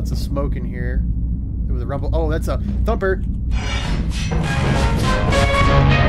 lots of smoke in here. There was a rumble. Oh, that's a Thumper.